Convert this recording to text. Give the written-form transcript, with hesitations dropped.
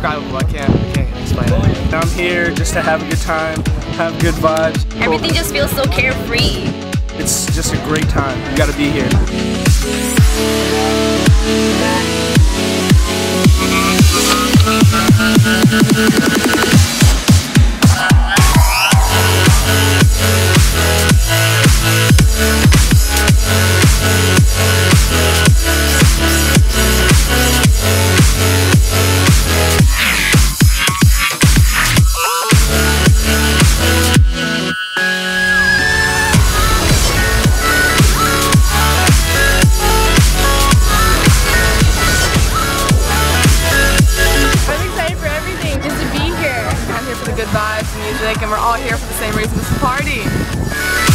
indescribable. I can't explain it. I'm here just to have a good time, have good vibes. Everything just feels so carefree. It's just a great time. You gotta be here. Good vibes, music, and we're all here for the same reason, this party.